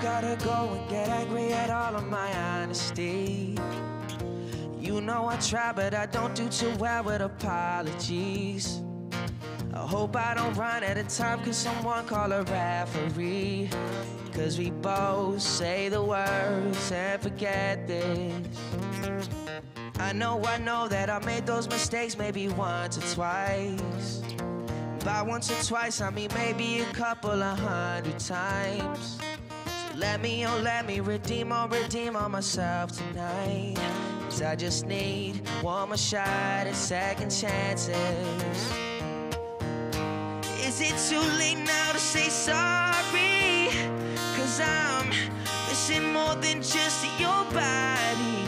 gotta go and get angry at all of my honesty. You know I try, but I don't do too well with apologies. I hope I don't run out of time, could someone call a referee? Cause we both say the words and forget this. I know that I made those mistakes maybe once or twice. By once or twice, I mean maybe a couple of 100 times. So let me redeem on myself tonight. Cause I just need one more shot at second chances. Is it too late now to say sorry? Cause I'm missing more than just your body.